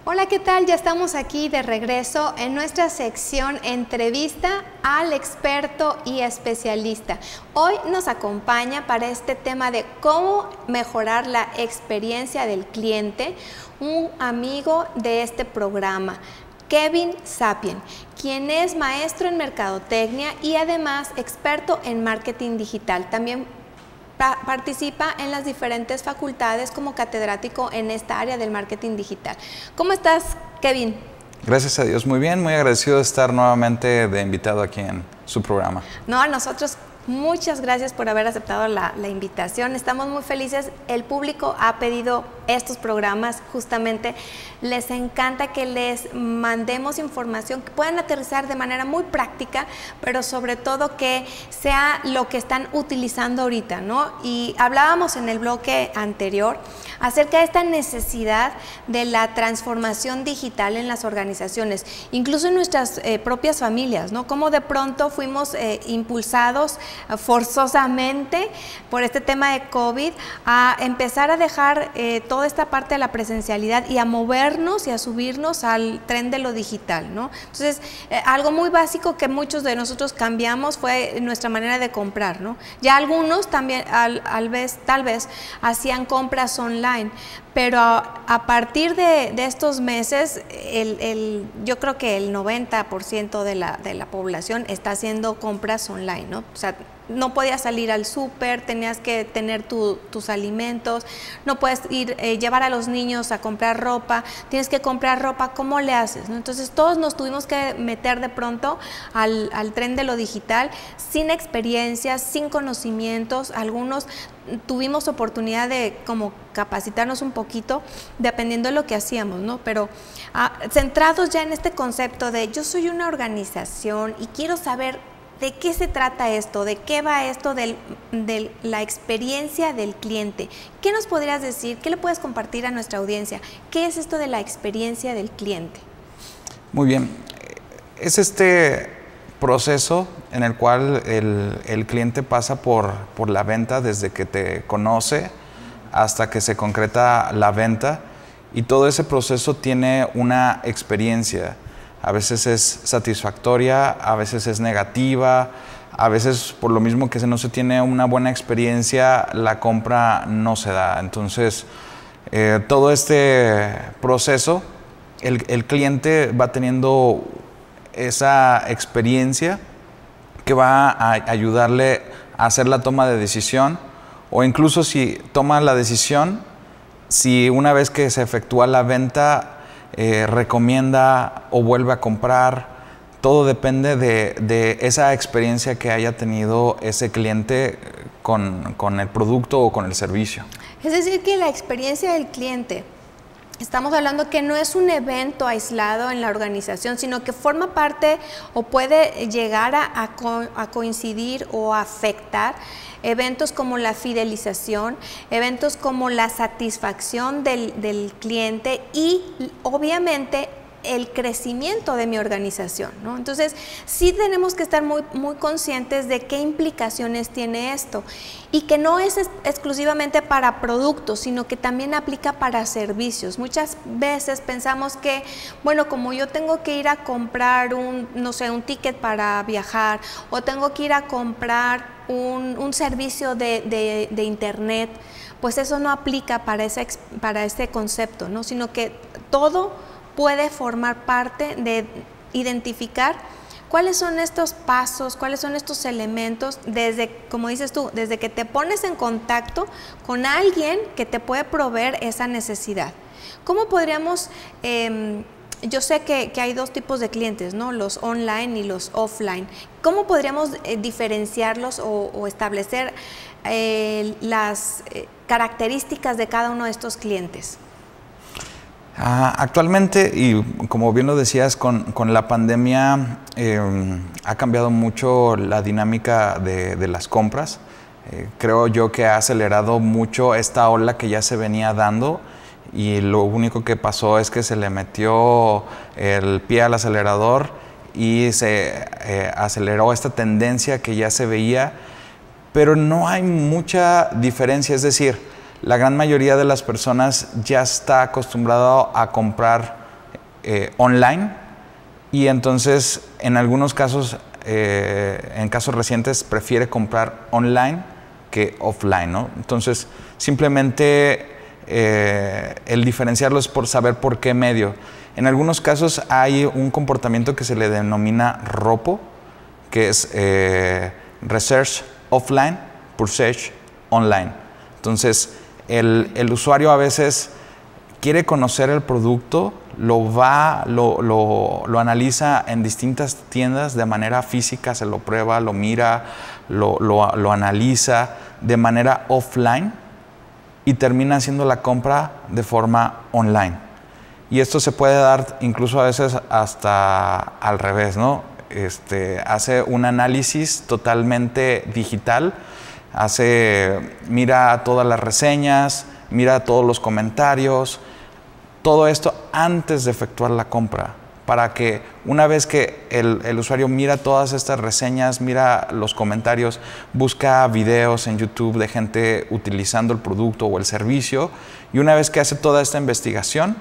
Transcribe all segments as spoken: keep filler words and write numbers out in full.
Hola, ¿qué tal? Ya estamos aquí de regreso en nuestra sección Entrevista al experto y especialista. Hoy nos acompaña para este tema de cómo mejorar la experiencia del cliente un amigo de este programa, Kevin Sapien, quien es maestro en mercadotecnia y además experto en marketing digital. También participa en las diferentes facultades como catedrático en esta área del marketing digital. ¿Cómo estás, Kevin? Gracias a Dios, muy bien, muy agradecido de estar nuevamente de invitado aquí en su programa. No, a nosotros muchas gracias por haber aceptado la, la invitación. Estamos muy felices. El público ha pedido estos programas, justamente les encanta que les mandemos información que puedan aterrizar de manera muy práctica, pero sobre todo que sea lo que están utilizando ahorita, ¿no? Y hablábamos en el bloque anterior acerca de esta necesidad de la transformación digital en las organizaciones, incluso en nuestras eh, propias familias, ¿no? Cómo de pronto fuimos eh, impulsados forzosamente por este tema de COVID a empezar a dejar eh, toda esta parte de la presencialidad y a movernos y a subirnos al tren de lo digital, ¿no? Entonces, eh, algo muy básico que muchos de nosotros cambiamos fue nuestra manera de comprar, ¿no? Ya algunos también, al, al vez, tal vez, hacían compras online, pero a, a partir de, de estos meses, el, el, yo creo que el noventa por ciento de la, de la población está haciendo compras online, ¿no? O sea, no podías salir al súper, tenías que tener tu, tus alimentos, no puedes ir, eh, llevar a los niños a comprar ropa, tienes que comprar ropa, ¿cómo le haces, no? Entonces todos nos tuvimos que meter de pronto al, al tren de lo digital, sin experiencias, sin conocimientos. Algunos tuvimos oportunidad de como capacitarnos un poquito dependiendo de lo que hacíamos, ¿no? Pero ah, centrados ya en este concepto de yo soy una organización y quiero saber ¿de qué se trata esto? ¿De qué va esto del, de la experiencia del cliente? ¿Qué nos podrías decir? ¿Qué le puedes compartir a nuestra audiencia? ¿Qué es esto de la experiencia del cliente? Muy bien. Es este proceso en el cual el, el cliente pasa por, por la venta desde que te conoce hasta que se concreta la venta, y todo ese proceso tiene una experiencia. A veces es satisfactoria, a veces es negativa, a veces por lo mismo que no se tiene una buena experiencia, la compra no se da. Entonces, eh, todo este proceso, el, el cliente va teniendo esa experiencia que va a ayudarle a hacer la toma de decisión, o incluso si toma la decisión, si una vez que se efectúa la venta, Eh, recomienda o vuelve a comprar. Todo depende de, de esa experiencia que haya tenido ese cliente con, con el producto o con el servicio. Es decir, que la experiencia del cliente, estamos hablando que no es un evento aislado en la organización, sino que forma parte o puede llegar a, a, co a coincidir o a afectar eventos como la fidelización, eventos como la satisfacción del, del cliente y obviamente el crecimiento de mi organización, ¿no? Entonces, sí tenemos que estar muy, muy conscientes de qué implicaciones tiene esto, y que no es ex exclusivamente para productos, sino que también aplica para servicios. Muchas veces pensamos que, bueno, como yo tengo que ir a comprar un, no sé, un ticket para viajar, o tengo que ir a comprar un, un servicio de, de, de internet, pues eso no aplica para ese, para ese concepto, ¿no? Sino que todo puede formar parte de identificar cuáles son estos pasos, cuáles son estos elementos, desde, como dices tú, desde que te pones en contacto con alguien que te puede proveer esa necesidad. ¿Cómo podríamos, eh, yo sé que, que hay dos tipos de clientes, ¿no? Los online y los offline. ¿Cómo podríamos eh, diferenciarlos o, o establecer eh, las eh, características de cada uno de estos clientes? Ah, actualmente, y como bien lo decías, con, con la pandemia eh, ha cambiado mucho la dinámica de, de las compras. Eh, creo yo que ha acelerado mucho esta ola que ya se venía dando, y lo único que pasó es que se le metió el pie al acelerador y se eh, aceleró esta tendencia que ya se veía, pero no hay mucha diferencia. Es decir, la gran mayoría de las personas ya está acostumbrado a comprar eh, online, y entonces en algunos casos, eh, en casos recientes, prefiere comprar online que offline, ¿no? Entonces simplemente eh, el diferenciarlo es por saber por qué medio. En algunos casos hay un comportamiento que se le denomina ROPO, que es eh, Research Offline, Purchase Online. Entonces, el, el usuario a veces quiere conocer el producto, lo va, lo, lo, lo analiza en distintas tiendas de manera física, se lo prueba, lo mira, lo, lo, lo analiza de manera offline y termina haciendo la compra de forma online. Y esto se puede dar incluso a veces hasta al revés, ¿no? Este, hace un análisis totalmente digital, hace, mira todas las reseñas, mira todos los comentarios, todo esto antes de efectuar la compra, para que una vez que el, el usuario mira todas estas reseñas, mira los comentarios, busca videos en YouTube de gente utilizando el producto o el servicio, y una vez que hace toda esta investigación,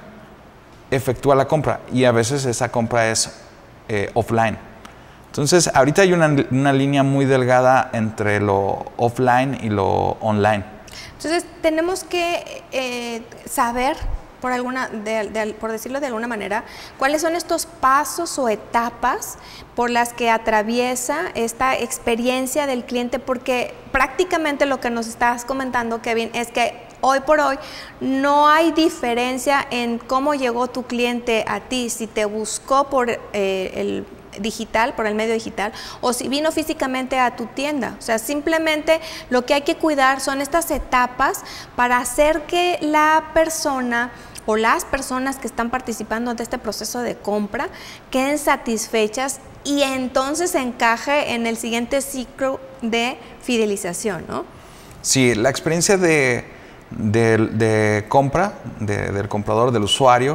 efectúa la compra, y a veces esa compra es eh, offline. Entonces, ahorita hay una, una línea muy delgada entre lo offline y lo online. Entonces, tenemos que eh, saber, por, alguna, de, de, por decirlo de alguna manera, cuáles son estos pasos o etapas por las que atraviesa esta experiencia del cliente, porque prácticamente lo que nos estás comentando, Kevin, es que hoy por hoy no hay diferencia en cómo llegó tu cliente a ti, si te buscó por eh, el digital, por el medio digital, o si vino físicamente a tu tienda. O sea, simplemente lo que hay que cuidar son estas etapas para hacer que la persona o las personas que están participando de este proceso de compra queden satisfechas y entonces encaje en el siguiente ciclo de fidelización, ¿no? Sí, la experiencia de, de, de compra de, del comprador, del usuario,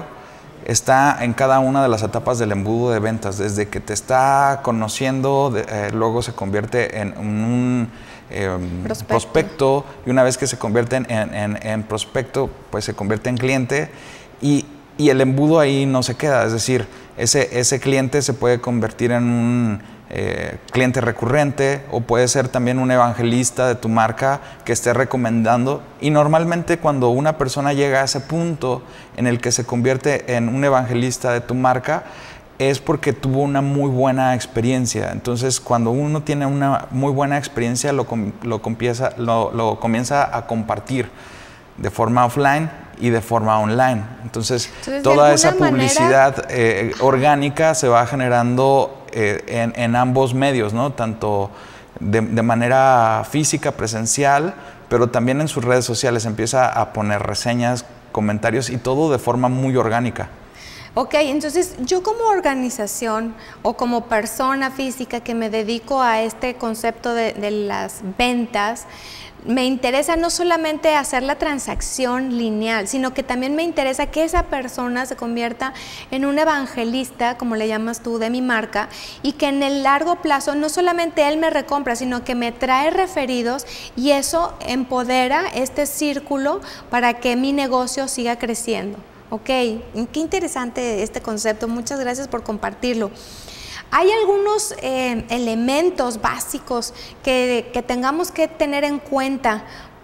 está en cada una de las etapas del embudo de ventas, desde que te está conociendo, de, eh, luego se convierte en un eh, prospecto. prospecto, y una vez que se convierte en, en, en prospecto, pues se convierte en cliente, y, y el embudo ahí no se queda, es decir, ese, ese cliente se puede convertir en un eh, cliente recurrente, o puede ser también un evangelista de tu marca que esté recomendando, y normalmente cuando una persona llega a ese punto en el que se convierte en un evangelista de tu marca, es porque tuvo una muy buena experiencia. Entonces, cuando uno tiene una muy buena experiencia, lo, lo, comienza, lo, lo comienza a compartir de forma offline y de forma online. Entonces, Entonces toda esa publicidad manera... eh, orgánica se va generando eh, en, en ambos medios, ¿no? Tanto de, de manera física, presencial, pero también en sus redes sociales. Empieza a poner reseñas, comentarios, y todo de forma muy orgánica. Ok, entonces yo como organización o como persona física que me dedico a este concepto de, de las ventas, me interesa no solamente hacer la transacción lineal, sino que también me interesa que esa persona se convierta en un evangelista, como le llamas tú, de mi marca, y que en el largo plazo no solamente él me recompra, sino que me trae referidos, y eso empodera este círculo para que mi negocio siga creciendo. Ok, qué interesante este concepto, muchas gracias por compartirlo. ¿Hay algunos eh, elementos básicos que, que tengamos que tener en cuenta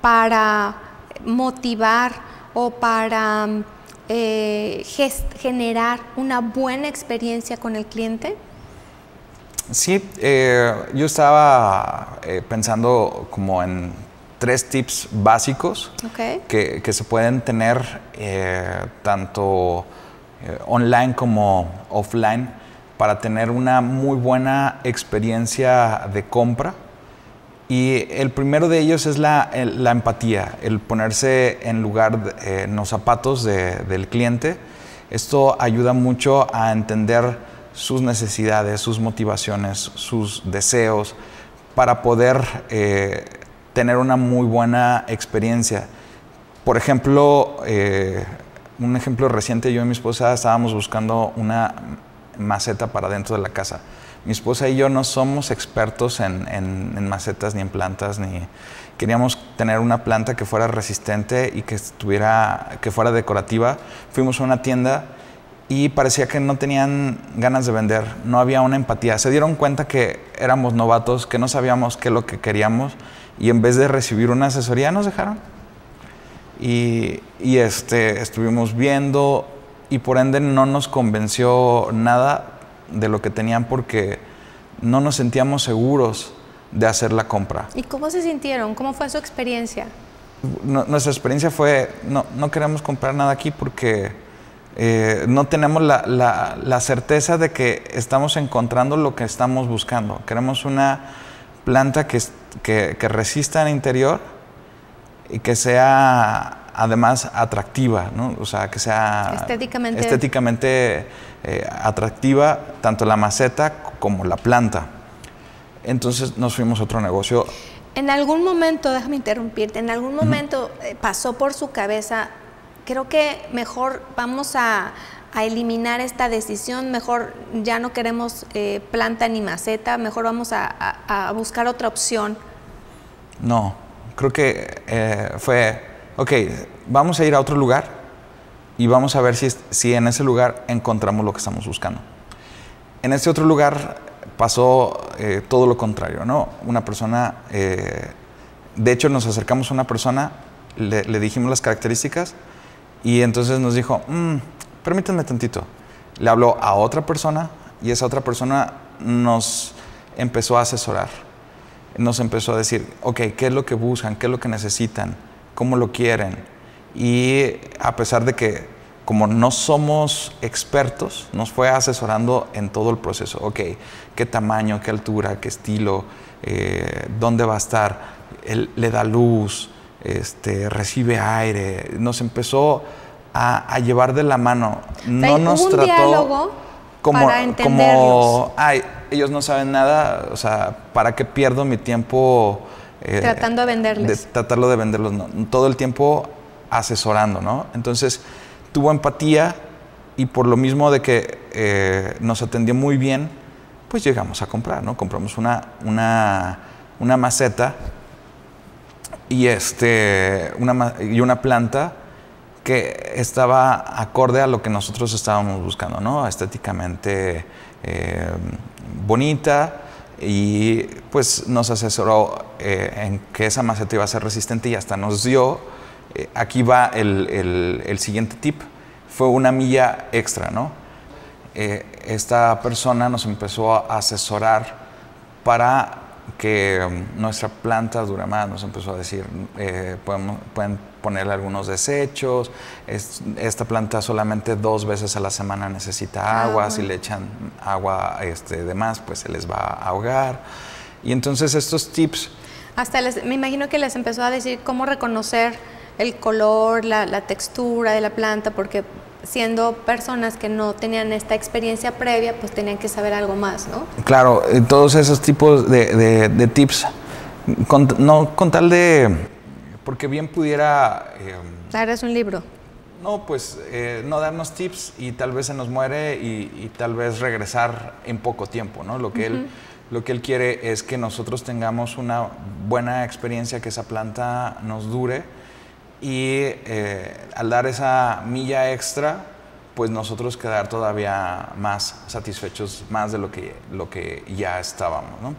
para motivar o para eh, generar una buena experiencia con el cliente? Sí, eh, yo estaba eh, pensando como en tres tips básicos okay. que, que se pueden tener eh, tanto eh, online como offline para tener una muy buena experiencia de compra. Y el primero de ellos es la, el, la empatía, el ponerse en lugar, de, eh, en los zapatos de, del cliente. Esto ayuda mucho a entender sus necesidades, sus motivaciones, sus deseos, para poder eh, tener una muy buena experiencia. Por ejemplo, eh, un ejemplo reciente, yo y mi esposa estábamos buscando una maceta para dentro de la casa. Mi esposa y yo no somos expertos en, en, en macetas ni en plantas, ni queríamos tener una planta que fuera resistente y que, estuviera, que fuera decorativa. Fuimos a una tienda y parecía que no tenían ganas de vender, no había una empatía. Se dieron cuenta que éramos novatos, que no sabíamos qué es lo que queríamos, y en vez de recibir una asesoría nos dejaron. Y, y este, estuvimos viendo, y por ende no nos convenció nada de lo que tenían porque no nos sentíamos seguros de hacer la compra. ¿Y cómo se sintieron? ¿Cómo fue su experiencia? No, nuestra experiencia fue, no, no queremos comprar nada aquí porque eh, no tenemos la, la, la certeza de que estamos encontrando lo que estamos buscando. Queremos una planta que, que, que resista en el interior y que sea además atractiva, ¿no? O sea, que sea estéticamente, estéticamente eh, atractiva, tanto la maceta como la planta. Entonces nos fuimos a otro negocio. En algún momento, déjame interrumpirte, en algún momento uh-huh. pasó por su cabeza, creo que mejor vamos a, a eliminar esta decisión, mejor ya no queremos eh, planta ni maceta, mejor vamos a, a, a buscar otra opción. No, creo que eh, fue, ok, vamos a ir a otro lugar y vamos a ver si, si en ese lugar encontramos lo que estamos buscando. En este otro lugar pasó eh, todo lo contrario, ¿no? Una persona, eh, de hecho nos acercamos a una persona, le, le dijimos las características y entonces nos dijo, mmm, permítanme tantito. Le habló a otra persona y esa otra persona nos empezó a asesorar. Nos empezó a decir, ok, ¿qué es lo que buscan? ¿Qué es lo que necesitan? ¿Cómo lo quieren? Y a pesar de que como no somos expertos, nos fue asesorando en todo el proceso. Ok, qué tamaño, qué altura, qué estilo, eh, dónde va a estar, él, le da luz, este, recibe aire. Nos empezó a, a llevar de la mano. No nos ¿Hubo un trató diálogo como, para entenderlos? como, ay, ellos no saben nada, o sea, ¿para qué pierdo mi tiempo? Eh, Tratando de venderles. De tratarlo de venderlos, no. Todo el tiempo asesorando, ¿no? Entonces, tuvo empatía y por lo mismo de que eh, nos atendió muy bien, pues llegamos a comprar, ¿no? Compramos una, una, una maceta y, este, una, y una planta que estaba acorde a lo que nosotros estábamos buscando, ¿no? Estéticamente eh, bonita, y pues nos asesoró eh, en que esa maceta iba a ser resistente y hasta nos dio. Eh, aquí va el, el, el siguiente tip, fue una milla extra, ¿no? Eh, esta persona nos empezó a asesorar para que um, nuestra planta dure más, nos empezó a decir, eh, podemos, pueden ponerle algunos desechos, es, esta planta solamente dos veces a la semana necesita agua, ah, si le echan agua este, de más, pues se les va a ahogar. Y entonces estos tips... Hasta les, me imagino que les empezó a decir cómo reconocer el color, la, la textura de la planta, porque siendo personas que no tenían esta experiencia previa, pues tenían que saber algo más, ¿no? Claro, todos esos tipos de, de, de tips, con, no con tal de, porque bien pudiera... Eh, Darles un libro. No, pues eh, no darnos tips y tal vez se nos muere y, y tal vez regresar en poco tiempo, ¿no? Lo que, uh-huh. él, lo que él quiere es que nosotros tengamos una buena experiencia, que esa planta nos dure. Y eh, al dar esa milla extra, pues nosotros quedar todavía más satisfechos, más de lo que, lo que ya estábamos, ¿no?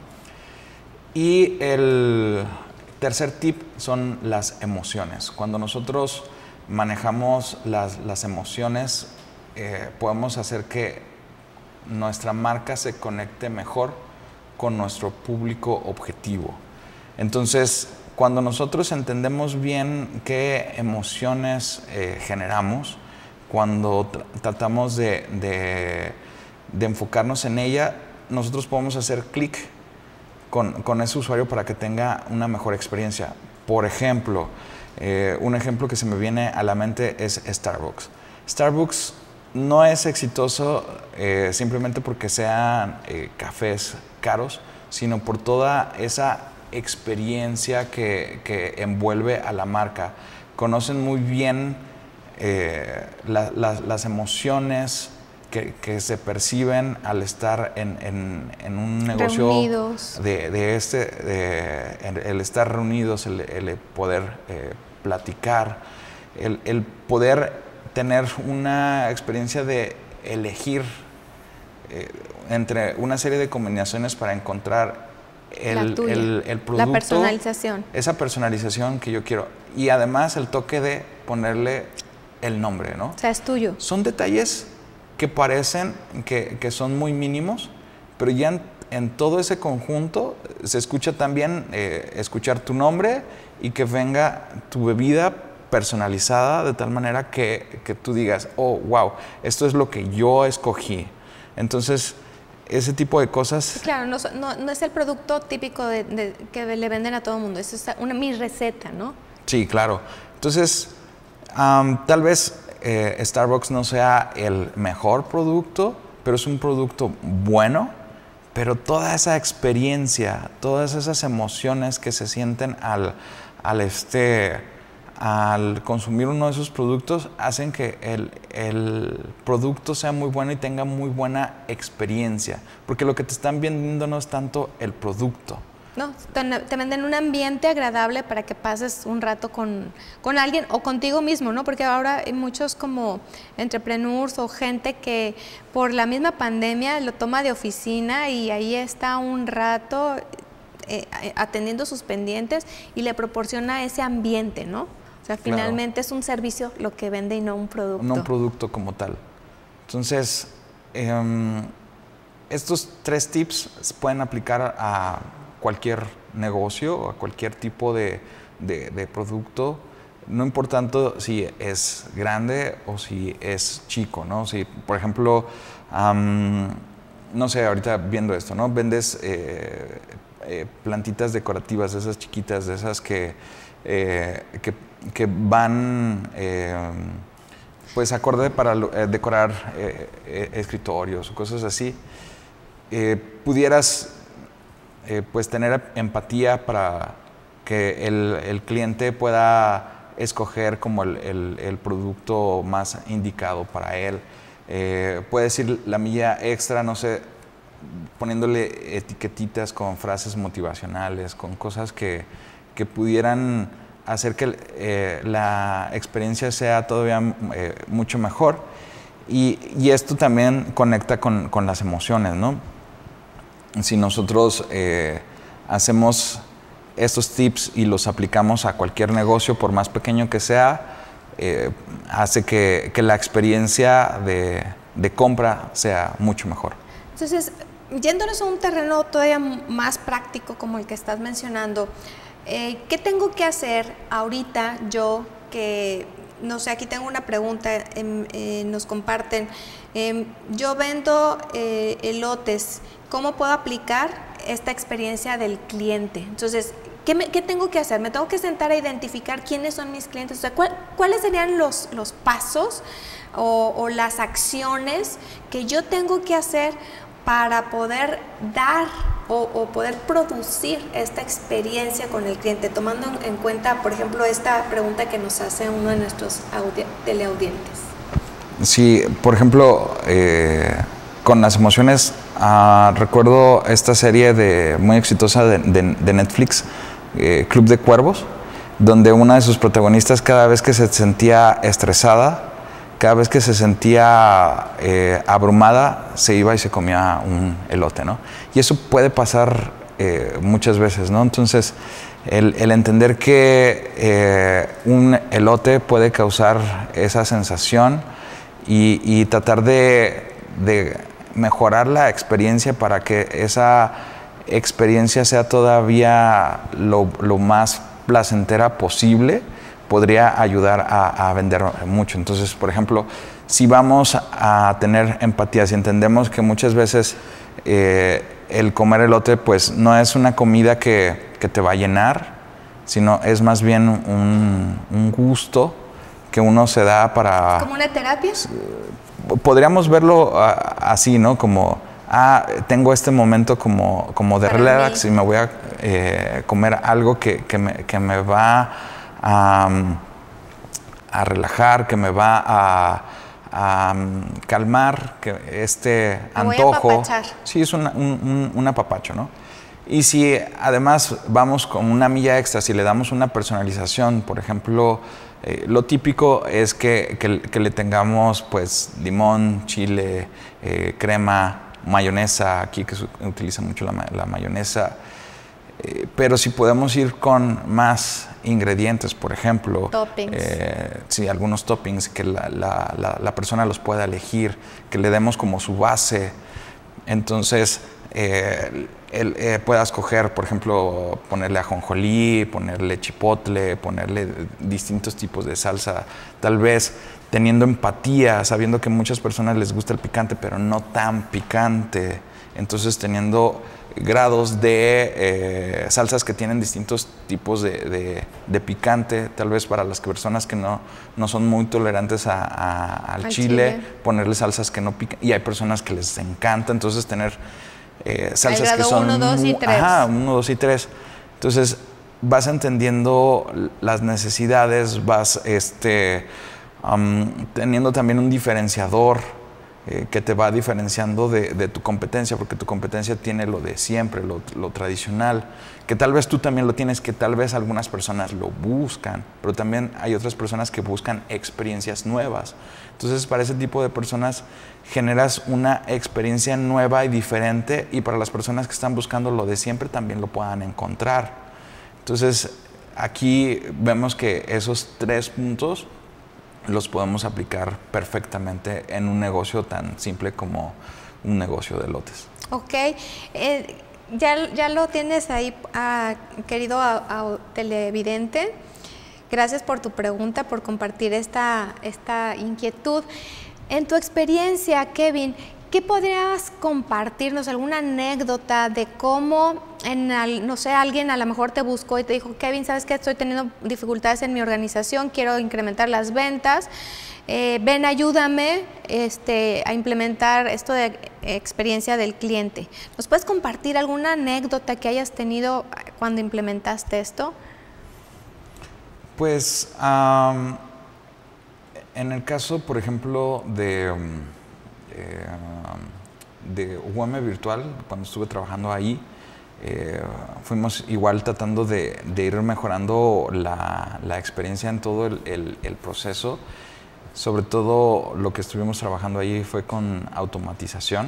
Y el tercer tip son las emociones. Cuando nosotros manejamos las, las emociones, eh, podemos hacer que nuestra marca se conecte mejor con nuestro público objetivo. Entonces, cuando nosotros entendemos bien qué emociones eh, generamos, cuando tr tratamos de, de, de enfocarnos en ella, nosotros podemos hacer clic con, con ese usuario para que tenga una mejor experiencia. Por ejemplo, eh, un ejemplo que se me viene a la mente es Starbucks. Starbucks no es exitoso eh, simplemente porque sean eh, cafés caros, sino por toda esa experiencia que, que envuelve a la marca. Conocen muy bien eh, la, la, las emociones que, que se perciben al estar en, en, en un negocio reunidos. de, de este, de, el, el estar reunidos, el, el poder eh, platicar, el, el poder tener una experiencia de elegir eh, entre una serie de combinaciones para encontrar el, el, el producto. La personalización. Esa personalización que yo quiero. Y además el toque de ponerle el nombre, ¿no? O sea, es tuyo. Son detalles que parecen que, que son muy mínimos, pero ya en, en todo ese conjunto se escucha también eh, escuchar tu nombre y que venga tu bebida personalizada de tal manera que, que tú digas, oh, wow, esto es lo que yo escogí. Entonces, ese tipo de cosas... Claro, no, no, no es el producto típico de, de, que le venden a todo el mundo, eso es una, mi receta, ¿no? Sí, claro. Entonces, um, tal vez eh, Starbucks no sea el mejor producto, pero es un producto bueno, pero toda esa experiencia, todas esas emociones que se sienten al, al, este, al consumir uno de esos productos hacen que el, el producto sea muy bueno y tenga muy buena experiencia, porque lo que te están vendiendo no es tanto el producto. No, te, te venden un ambiente agradable para que pases un rato con, con alguien o contigo mismo, ¿no? Porque ahora hay muchos como entrepreneurs o gente que por la misma pandemia lo toma de oficina y ahí está un rato eh, atendiendo sus pendientes y le proporciona ese ambiente, ¿no? O sea, finalmente claro, es un servicio lo que vende y no un producto. No un producto como tal. Entonces, eh, estos tres tips se pueden aplicar a cualquier negocio, a cualquier tipo de, de, de producto, no importando si es grande o si es chico, ¿no? Si, por ejemplo, um, no sé, ahorita viendo esto, ¿no? Vendes eh, eh, plantitas decorativas, de esas chiquitas, de esas que, eh, que, que van, eh, pues, acorde para eh, decorar eh, eh, escritorios o cosas así. Eh, pudieras Eh, pues tener empatía para que el, el cliente pueda escoger como el, el, el producto más indicado para él. Eh, puede decir la milla extra, no sé, poniéndole etiquetitas con frases motivacionales, con cosas que, que pudieran hacer que eh, la experiencia sea todavía eh, mucho mejor. Y, y esto también conecta con, con las emociones, ¿no? Si nosotros eh, hacemos estos tips y los aplicamos a cualquier negocio, por más pequeño que sea, eh, hace que, que la experiencia de, de compra sea mucho mejor. Entonces, yéndonos a un terreno todavía más práctico como el que estás mencionando, eh, ¿qué tengo que hacer ahorita yo que, no sé, aquí tengo una pregunta, eh, eh, nos comparten, eh, yo vendo eh, elotes, ¿cómo puedo aplicar esta experiencia del cliente? Entonces, ¿qué, me, qué tengo que hacer? ¿Me tengo que sentar a identificar quiénes son mis clientes? O sea, ¿cuál, ¿cuáles serían los, los pasos o, o las acciones que yo tengo que hacer para poder dar o, o poder producir esta experiencia con el cliente? Tomando en, en cuenta, por ejemplo, esta pregunta que nos hace uno de nuestros teleaudientes. Sí, por ejemplo, eh, con las emociones, uh, recuerdo esta serie de, muy exitosa de, de, de Netflix, eh, Club de Cuervos, donde una de sus protagonistas cada vez que se sentía estresada, cada vez que se sentía eh, abrumada, se iba y se comía un elote, ¿no? Y eso puede pasar eh, muchas veces, ¿no? Entonces, el, el entender que eh, un elote puede causar esa sensación y, y tratar de, de mejorar la experiencia para que esa experiencia sea todavía lo, lo más placentera posible, podría ayudar a, a vender mucho. Entonces, por ejemplo, si vamos a tener empatía, si entendemos que muchas veces eh, el comer elote pues no es una comida que, que te va a llenar, sino es más bien un, un gusto que uno se da para... ¿Como una terapia? Podríamos verlo uh, así, ¿no? Como, ah, tengo este momento como, como de para relax mí. Y me voy a eh, comer algo que, que, me, que me va a, a relajar, que me va a, a calmar, que este me antojo. Voy a apapachar. Sí, es una, un, un, un apapacho, ¿no? Y si además vamos con una milla extra, si le damos una personalización, por ejemplo, Eh, lo típico es que, que, que le tengamos pues limón, chile, eh, crema, mayonesa, aquí que se utiliza mucho la, la mayonesa, eh, pero si podemos ir con más ingredientes, por ejemplo, toppings. Eh, sí, algunos toppings que la, la, la, la persona los pueda elegir, que le demos como su base, entonces eh, él eh, pueda escoger, por ejemplo, ponerle ajonjolí, ponerle chipotle, ponerle distintos tipos de salsa, tal vez teniendo empatía, sabiendo que a muchas personas les gusta el picante, pero no tan picante, entonces teniendo grados de eh, salsas que tienen distintos tipos de, de, de picante, tal vez para las personas que no, no son muy tolerantes a, a, al, al chile, chile, ponerle salsas que no pican, y hay personas que les encanta, entonces tener eh, salsas que son uno, dos y tres. Ajá, uno, dos y tres. Entonces vas entendiendo las necesidades, vas este, um, teniendo también un diferenciador Eh, que te va diferenciando de, de tu competencia, porque tu competencia tiene lo de siempre, lo, lo tradicional, que tal vez tú también lo tienes, que tal vez algunas personas lo buscan, pero también hay otras personas que buscan experiencias nuevas. Entonces, para ese tipo de personas generas una experiencia nueva y diferente, y para las personas que están buscando lo de siempre también lo puedan encontrar. Entonces, aquí vemos que esos tres puntos los podemos aplicar perfectamente en un negocio tan simple como un negocio de elotes. Ok, eh, ya, ya lo tienes ahí, uh, querido a, a televidente. Gracias por tu pregunta, por compartir esta, esta inquietud. En tu experiencia, Kevin, ¿qué podrías compartirnos? ¿Alguna anécdota de cómo, en al, no sé, alguien a lo mejor te buscó y te dijo, Kevin, ¿sabes qué? Estoy teniendo dificultades en mi organización, quiero incrementar las ventas, eh, ven, ayúdame este, a implementar esto de experiencia del cliente. ¿Nos puedes compartir alguna anécdota que hayas tenido cuando implementaste esto? Pues, um, en el caso, por ejemplo, de... Um, Eh, de U M Virtual, cuando estuve trabajando ahí, eh, fuimos igual tratando de, de ir mejorando la, la experiencia en todo el, el, el proceso. Sobre todo lo que estuvimos trabajando ahí fue con automatización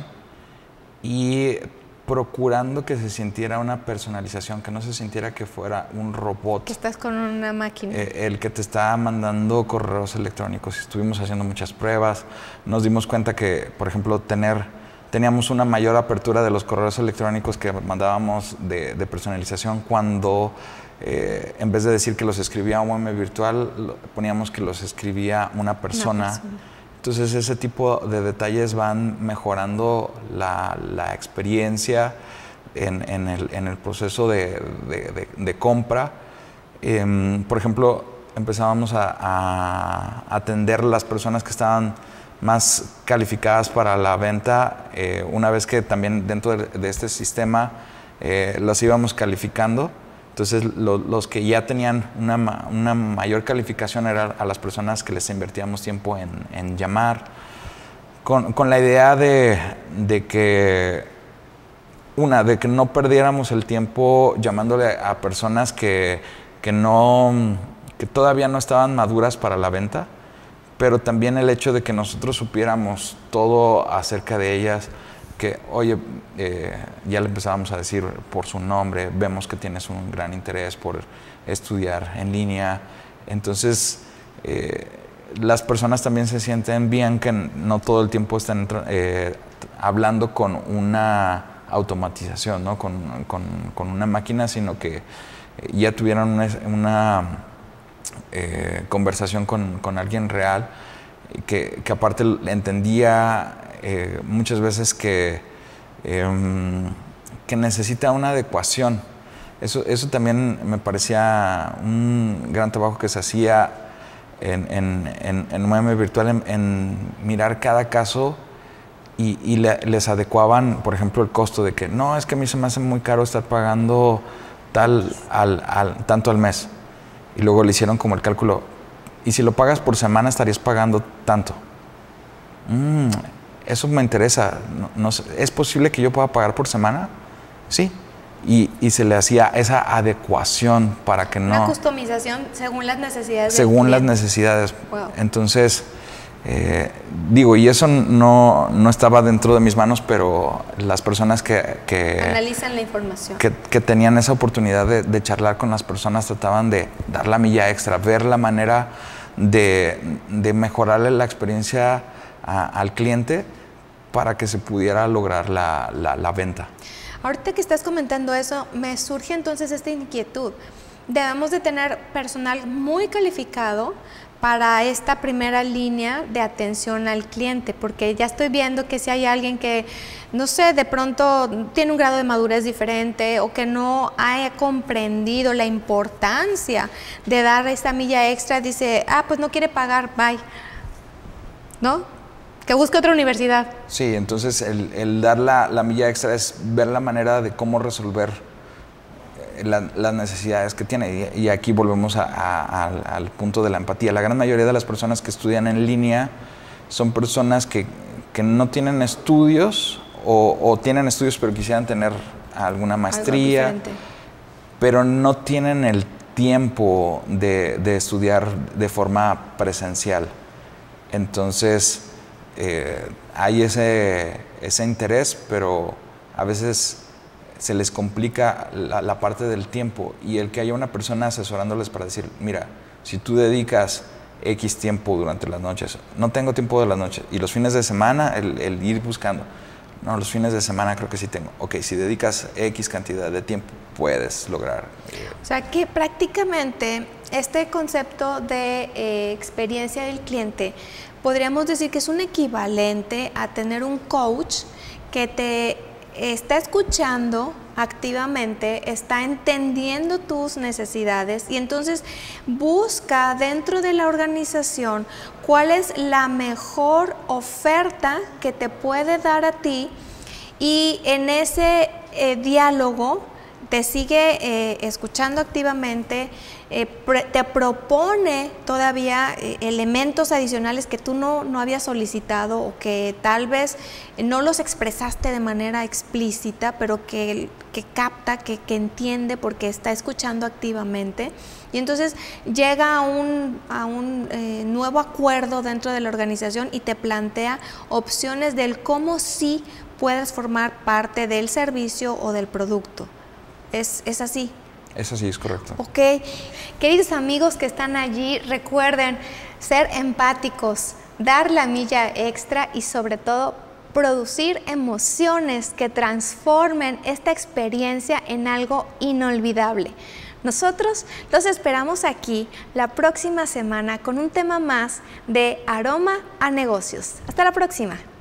y procurando que se sintiera una personalización, que no se sintiera que fuera un robot. Que estás con una máquina. Eh, el que te está mandando correos electrónicos. Estuvimos haciendo muchas pruebas, nos dimos cuenta que, por ejemplo, tener, teníamos una mayor apertura de los correos electrónicos que mandábamos de, de personalización cuando, eh, en vez de decir que los escribía U M Virtual, poníamos que los escribía una persona. Una persona. Entonces ese tipo de detalles van mejorando la, la experiencia en, en, el, en el proceso de, de, de, de compra. Eh, por ejemplo, empezábamos a, a atender las personas que estaban más calificadas para la venta, eh, una vez que también dentro de, de este sistema eh, los íbamos calificando. Entonces, lo, los que ya tenían una, una mayor calificación eran a las personas que les invertíamos tiempo en, en llamar, con, con la idea de, de que, una, de que no perdiéramos el tiempo llamándole a personas que, que, no, que todavía no estaban maduras para la venta, pero también el hecho de que nosotros supiéramos todo acerca de ellas, que, oye, eh, ya le empezábamos a decir por su nombre, vemos que tienes un gran interés por estudiar en línea. Entonces, eh, las personas también se sienten bien que no todo el tiempo están eh, hablando con una automatización, ¿no? con, con, con una máquina, sino que ya tuvieron una, una eh, conversación con, con alguien real, que, que aparte entendía Eh, muchas veces que, eh, que necesita una adecuación. Eso, eso también me parecía un gran trabajo que se hacía en, en, en, en U M Virtual, en, en mirar cada caso y, y le, les adecuaban, por ejemplo, el costo de que no, es que a mí se me hace muy caro estar pagando tal al, al, tanto al mes. Y luego le hicieron como el cálculo, y si lo pagas por semana estarías pagando tanto. Mm, Eso me interesa. No, no, ¿es posible que yo pueda pagar por semana? Sí. y, y se le hacía esa adecuación para que no... Una customización según las necesidades del Según las cliente. necesidades. Wow. Entonces, eh, digo, y eso no, no estaba dentro de mis manos, pero las personas que... que Analizan la información. Que, que tenían esa oportunidad de, de charlar con las personas, trataban de dar la milla extra, ver la manera de, de mejorarle la experiencia a, al cliente para que se pudiera lograr la, la, la venta. Ahorita que estás comentando eso, me surge entonces esta inquietud. Debemos de tener personal muy calificado para esta primera línea de atención al cliente, porque ya estoy viendo que si hay alguien que, no sé, de pronto tiene un grado de madurez diferente o que no ha comprendido la importancia de dar esta milla extra, dice, ah, pues no quiere pagar, bye, ¿no? Que busque otra universidad. Sí, entonces el, el dar la, la milla extra es ver la manera de cómo resolver La, las necesidades que tiene. Y, y aquí volvemos a, a, al, al punto de la empatía. La gran mayoría de las personas que estudian en línea son personas que, que no tienen estudios o, o tienen estudios pero quisieran tener alguna maestría, pero no tienen el tiempo de, de estudiar de forma presencial. Entonces eh, hay ese, ese interés, pero a veces se les complica la, la parte del tiempo, y el que haya una persona asesorándoles para decir, mira, si tú dedicas X tiempo durante las noches, no tengo tiempo de las noches, y los fines de semana, el, el ir buscando, no, los fines de semana creo que sí tengo, ok, si dedicas X cantidad de tiempo, puedes lograr. Eh, o sea que prácticamente este concepto de eh, experiencia del cliente, podríamos decir que es un equivalente a tener un coach que te está escuchando activamente, está entendiendo tus necesidades y entonces busca dentro de la organización cuál es la mejor oferta que te puede dar a ti, y en ese eh, diálogo te sigue eh, escuchando activamente, eh, te propone todavía eh, elementos adicionales que tú no, no habías solicitado o que tal vez no los expresaste de manera explícita, pero que, que capta, que, que entiende porque está escuchando activamente. Y entonces llega a un, a un eh, nuevo acuerdo dentro de la organización y te plantea opciones del cómo sí puedes formar parte del servicio o del producto. ¿Es, es así? Es así, es correcto. Ok. Queridos amigos que están allí, recuerden ser empáticos, dar la milla extra y sobre todo producir emociones que transformen esta experiencia en algo inolvidable. Nosotros los esperamos aquí la próxima semana con un tema más de Aroma a Negocios. Hasta la próxima.